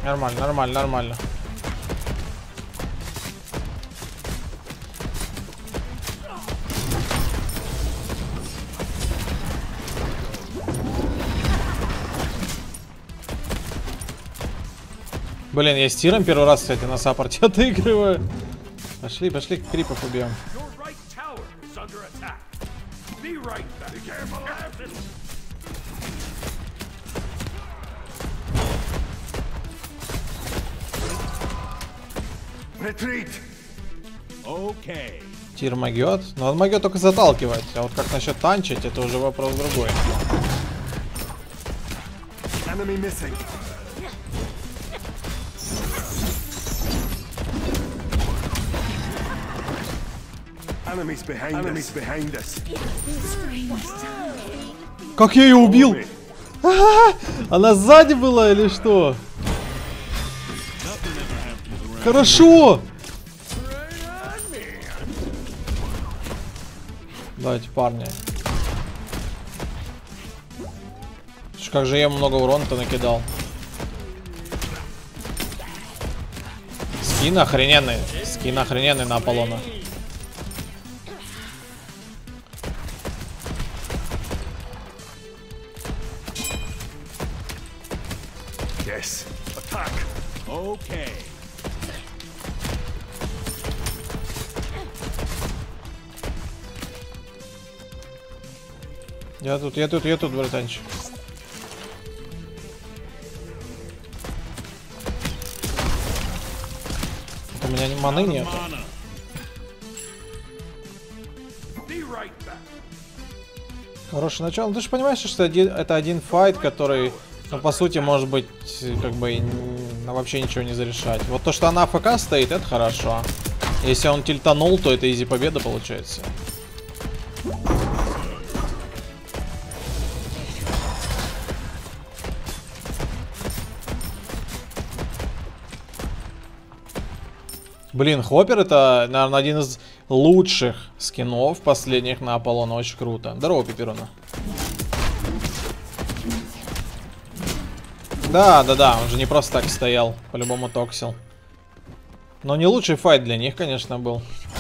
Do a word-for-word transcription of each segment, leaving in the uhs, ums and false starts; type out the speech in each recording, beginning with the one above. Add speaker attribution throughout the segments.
Speaker 1: Нормально, нормально, нормально. Блин, я с тиром первый раз, кстати, на саппорте отыгрываю. Пошли, пошли, крипов убьем.
Speaker 2: Okay.
Speaker 1: Тир могет, но он могет только заталкивать. А вот как насчет танчить, это уже вопрос другой. Как я ее убил? А-а-а! Она сзади была или что? Хорошо! Давайте, парни. Как же я ему много урона-то накидал. Скин охрененный. Скин охрененный на Аполлона.
Speaker 2: Yes. Attack. Okay.
Speaker 1: Я тут, я тут, я тут, братанчик. У меня ни маны нет. Хорошее начало. Ты же понимаешь, что это один файт, который, ну, по сути, может быть, как бы ну, вообще ничего не зарешать. Вот то, что она АФК стоит, это хорошо. Если он тильтанул, то это изи победа получается. Блин, Хоппер это, наверное, один из лучших скинов последних на Аполлона. Очень круто. Здорово, Пиперуна. Да, да, да, он же не просто так стоял. По-любому токсил. Но не лучший файт для них, конечно, был.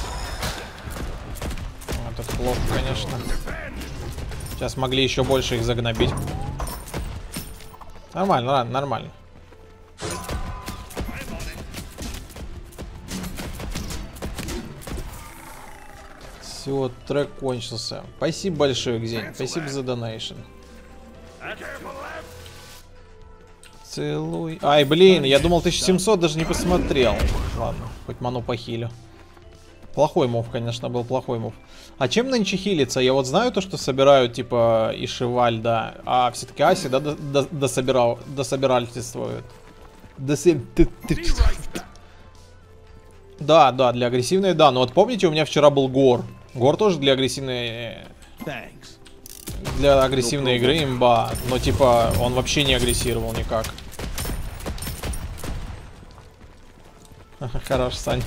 Speaker 1: Вот это плохо, конечно. Сейчас могли еще больше их загнобить. Нормально, ладно, нормально. Все, трек кончился. Спасибо большое, Гзень. Спасибо за донейшн. Целуй. Ай, блин, я думал тысяча семьсот, даже не посмотрел. Ладно, хоть ману похилю. Плохой мув, конечно, был плохой мув. А чем нынче хилится? Я вот знаю то, что собирают, типа, и Шиваль, да. А все-таки Аси, да, дособирал, дособирательствуют. Дособ... Да, да, для агрессивной, да. Но вот помните, у меня вчера был Гор. Гор тоже для агрессивной... Для агрессивной игры имба. Но типа, он вообще не агрессировал никак. Хорош, Сань.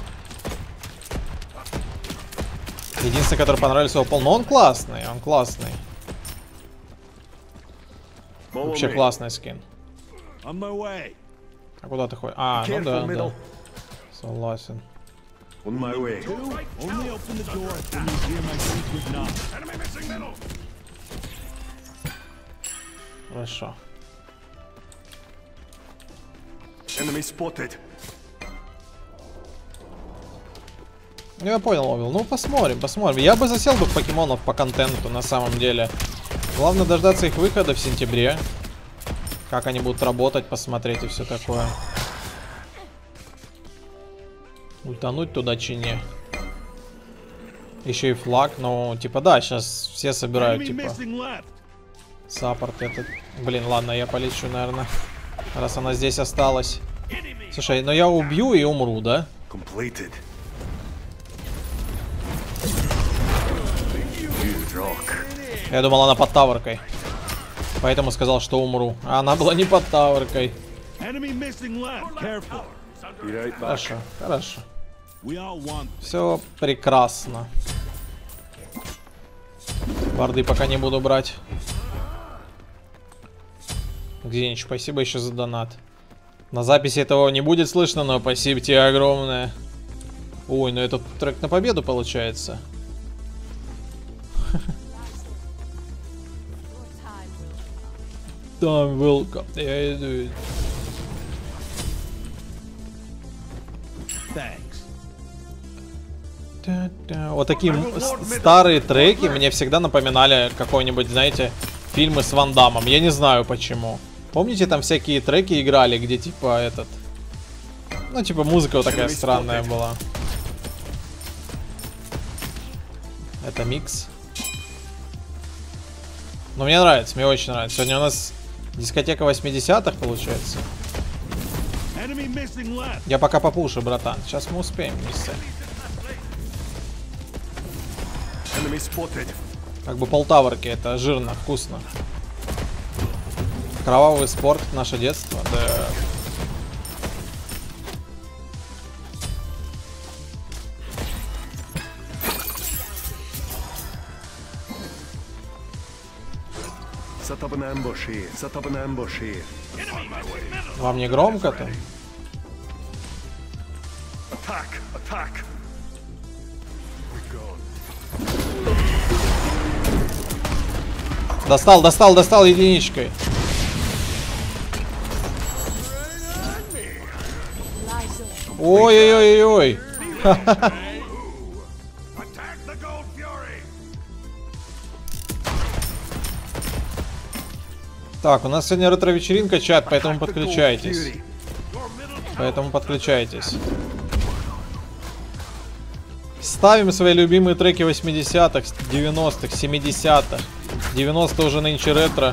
Speaker 1: Единственный, который понравился, Опол. Но он классный, он классный. Вообще классный скин. А куда ты ходишь? А, ну да, да. Согласен.
Speaker 2: On my way. Only open the door when you hear my secret knock. Enemy missing middle.
Speaker 1: Хорошо.
Speaker 2: Enemy spotted.
Speaker 1: Ну, я понял, Овил. Ну, посмотрим, посмотрим. Я бы засел бы в покемонов по контенту, на самом деле. Главное дождаться их выхода в сентябре. Как они будут работать, посмотреть и все такое. Ультануть туда чине. Еще и флаг, ну, типа, да, сейчас все собирают, типа, саппорт этот. Блин, ладно, я полечу, наверное, раз она здесь осталась. Слушай, но я убью и умру, да? Я думал, она под таверкой. Поэтому сказал, что умру. А она была не под таверкой. Хорошо, хорошо. Все прекрасно. Барды пока не буду брать. Гзенич, спасибо еще за донат. На записи этого не будет слышно, но спасибо тебе огромное. Ой, ну этот трек на победу получается. Time will come. Yeah, I do it.
Speaker 2: Thanks.
Speaker 1: Та-та. Вот такие старые треки мне всегда напоминали какой-нибудь, знаете, фильмы с Ван Даммом. Я не знаю почему. Помните, там всякие треки играли, где типа этот... Ну, типа музыка вот такая странная была. Это микс. Но мне нравится, мне очень нравится. Сегодня у нас дискотека восьмидесятых получается. Я пока попушу, братан. Сейчас мы успеем вместе. Как бы полтаврки, это жирно, вкусно. Кровавый спорт, наше детство, да. Вам не громко там? Достал, достал, достал единичкой. Ой-ой-ой-ой. Так, у нас сегодня ретро-вечеринка, чат, поэтому подключайтесь. Поэтому подключайтесь. Ставим свои любимые треки восьмидесятых, девяностых, семидесятых. девяностые уже нынче ретро.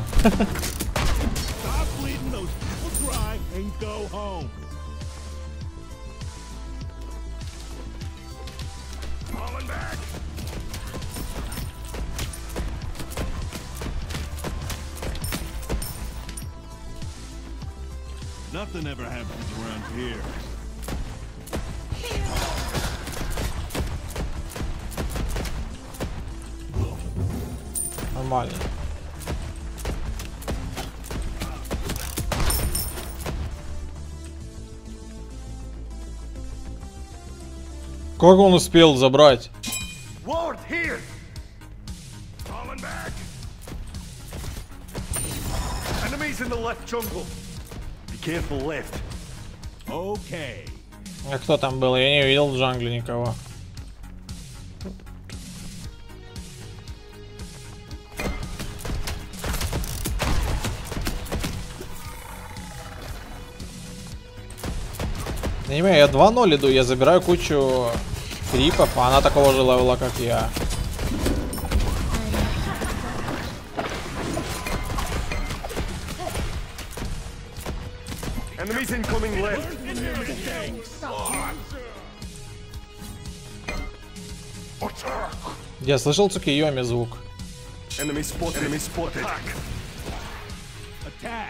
Speaker 2: Nothing ever happens around here.
Speaker 1: Нормально. Как он успел забрать?
Speaker 3: Ward here. Falling back. Enemies in the left jungle. Be careful left.
Speaker 2: Okay.
Speaker 1: А кто там был? Я не видел в джангле никого. Я не понимаю, я два ноль иду, я забираю кучу крипов, а она такого же левела, как я.
Speaker 3: Enemies incoming left.
Speaker 1: Я слышал Цукиёми звук.
Speaker 3: Enemy spotted. Enemy spotted.
Speaker 2: Attack.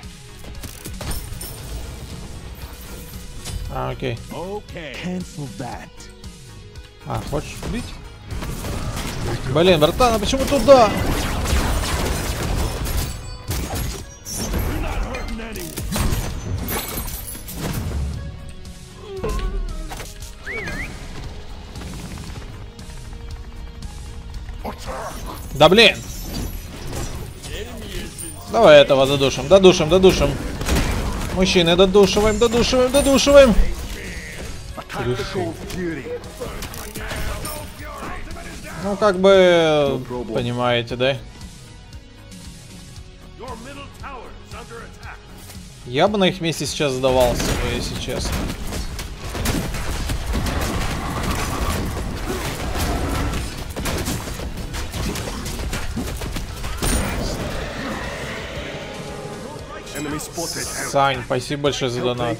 Speaker 1: А, окей.
Speaker 2: Okay. Cancel that.
Speaker 1: А, хочешь убить? Блин, братан, а почему туда?
Speaker 2: You're not hurting anyone.
Speaker 1: Да блин! Давай этого додушим, додушим, додушим. Мужчины, додушиваем, додушиваем, додушиваем. Ну, как бы, понимаете, да? Я бы на их месте сейчас сдавался, если честно. Сань, спасибо большое за донат.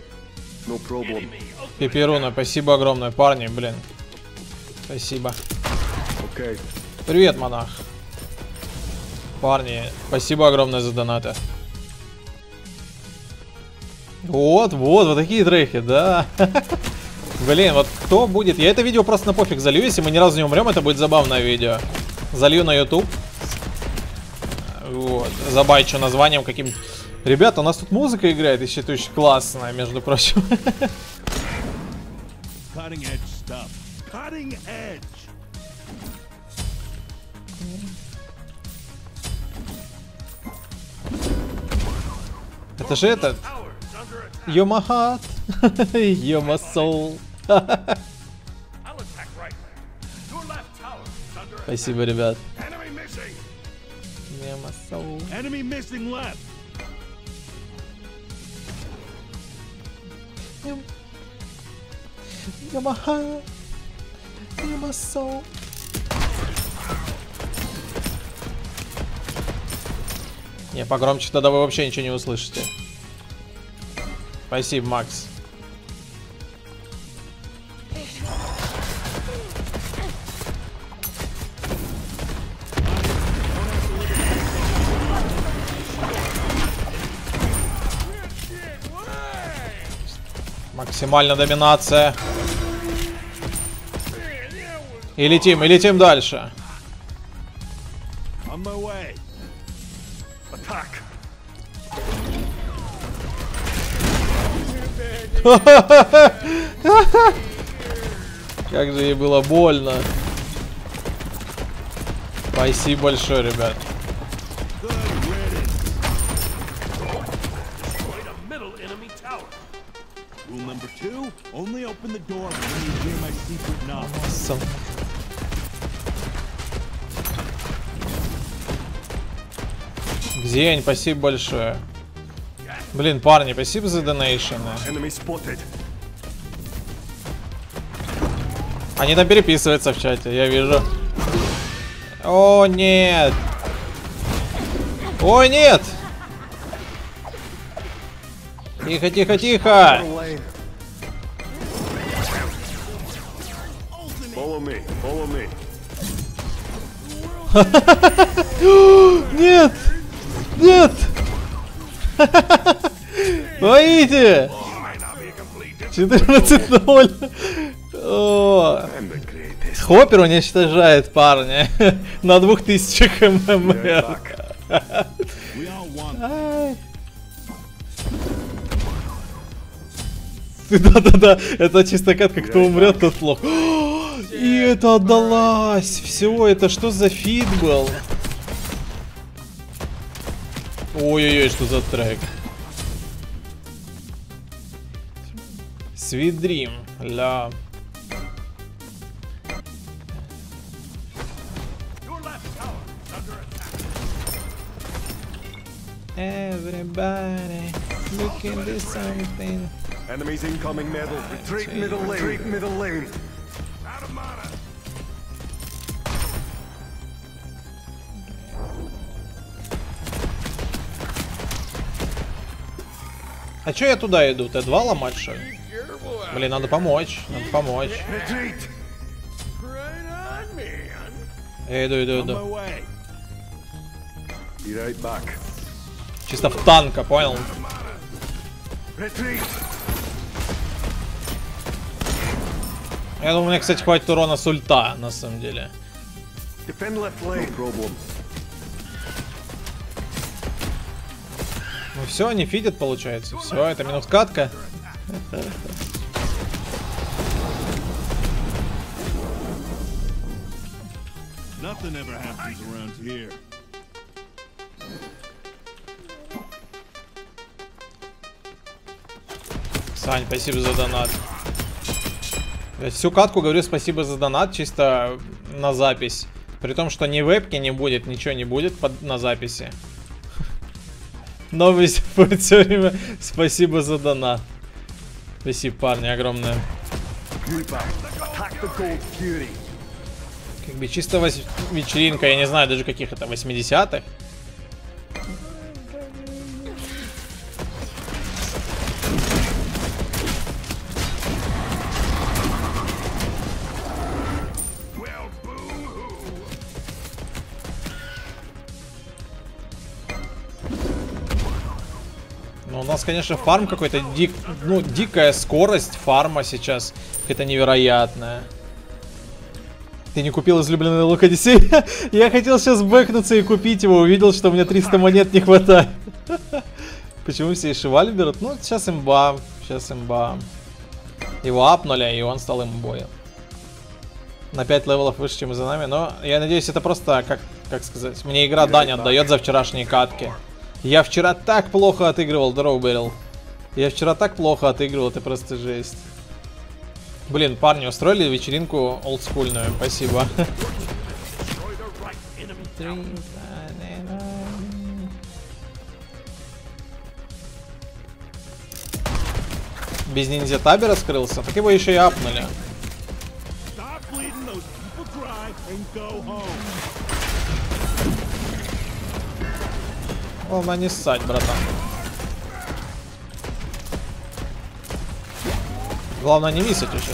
Speaker 1: Пеперуна, спасибо огромное, парни, блин. Спасибо. Привет, монах. Парни, спасибо огромное за донаты. Вот, вот, вот такие треки, да. Блин, вот кто будет... Я это видео просто на пофиг залью, если мы ни разу не умрем, это будет забавное видео. Залью на YouTube. Вот, забайчу названием каким-нибудь... Ребята, у нас тут музыка играет, еще это очень классная, между прочим.
Speaker 2: Cutting edge stuff. Cutting edge.
Speaker 1: Это же этот. You're my heart. You're my soul. Спасибо, ребят. You're my soul.
Speaker 2: Enemy missing left.
Speaker 1: You're my heart. You're my soul. Не, погромче тогда вы вообще ничего не услышите. Спасибо, Макс. Максимальная доминация. И летим, и летим дальше.
Speaker 2: On my way.
Speaker 3: Attack.
Speaker 1: Как же ей было больно. Спасибо большое, ребят.
Speaker 2: Rule number two, only open the door when you hear my secret knock.
Speaker 1: Гзень, спасибо большое. Блин, парни, спасибо за донейшены.
Speaker 3: Enemy spotted.
Speaker 1: Они там переписываются в чате, я вижу. О, нет. О, нет. Тихо, тихо, тихо.
Speaker 3: Follow me. Follow me.
Speaker 1: Нет. Нет. Пойдите. четырнадцать ноль. О. Хоппер уничтожает парня на двух тысячах ММР. Да-да-да, это чисто катка, кто умрет, тот плохо. И это отдалась. Все, это что за фит был? Ой-ой-ой, что за трек? Sweet Dream, ля. Everybody looking to something.
Speaker 3: Enemies incoming middle. Retreat middle lane. Retreat middle lane. Out of mana.
Speaker 1: А чё я туда иду? Т два ломать, что ли? Блин, надо помочь. Надо помочь.
Speaker 3: Retreat.
Speaker 1: Я иду, иду,
Speaker 2: On my
Speaker 1: иду.
Speaker 2: way.
Speaker 3: Be right back.
Speaker 1: Чисто в танка, понял?
Speaker 3: Retreat.
Speaker 1: Я думаю, мне, кстати, хватит урона с ульта, на самом деле.
Speaker 3: Defend left lane. No problem.
Speaker 1: Ну все, они фидят, получается. Все, это минус катка.
Speaker 2: Nothing ever happens around here.
Speaker 1: Сань, спасибо за донат. Я всю катку говорю спасибо за донат, чисто на запись. При том, что ни вебки не будет, ничего не будет под, на записи. Новость будет все время. Спасибо за донат. Спасибо, парни, огромное. Как бы чисто вось... вечеринка, я не знаю даже каких это, восьмидесятых. Ну, у нас, конечно, фарм какой-то дик... ну, дикая скорость фарма сейчас. Какая-то невероятная. Ты не купил излюбленный лук Одиссей? Я хотел сейчас бэкнуться и купить его. Увидел, что у меня триста монет не хватает. Почему все Ишиваль берут? Ну, сейчас имба. Сейчас имба. Его апнули, и он стал имбой. На пять левелов выше, чем за нами. Но я надеюсь, это просто, как, как сказать, мне игра дань отдает за вчерашние катки. Я вчера так плохо отыгрывал, Дроуберил. Я вчера так плохо отыгрывал, это просто жесть. Блин, парни, устроили вечеринку олдскульную, спасибо. Без ниндзя таби раскрылся, так его еще и апнули. Главное не ссать, братан. Главное не миссать еще.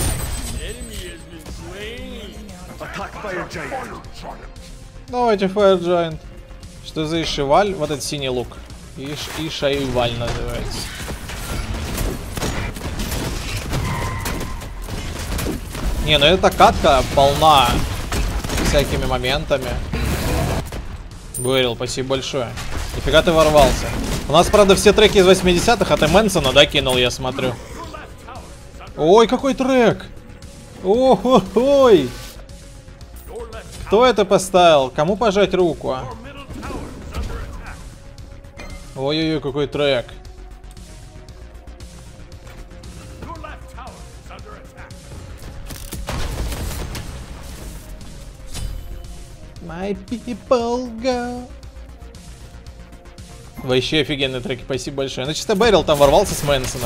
Speaker 1: Давайте Fire Giant. Что за Ишиваль? Вот этот синий лук. Иш, Ишаиваль называется. Не, ну эта катка полна всякими моментами. Говорил, спасибо большое. Нифига ты ворвался. У нас, правда, все треки из восьмидесятых, а ты Мэнсона, да, кинул, я смотрю. Ой, какой трек! Ой-ой-ой! Кто это поставил? Кому пожать руку? А? Ой-ой-ой, какой трек! My people go. Вообще офигенные треки, спасибо большое. Ну, чисто Бэрил там ворвался с Мэнсоном.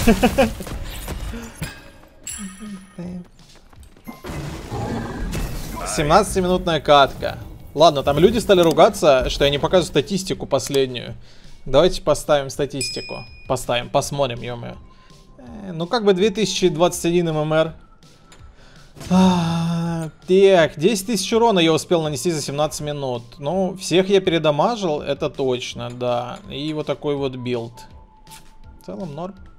Speaker 1: семнадцатиминутная катка. Ладно, там люди стали ругаться, что я не показываю статистику последнюю. Давайте поставим статистику. Поставим, посмотрим, ё-моё. Ну, как бы две тысячи двадцать один ММР. А, так, десять тысяч урона я успел нанести за семнадцать минут. Ну, всех я передамажил, это точно, да. И вот такой вот билд. В целом норм.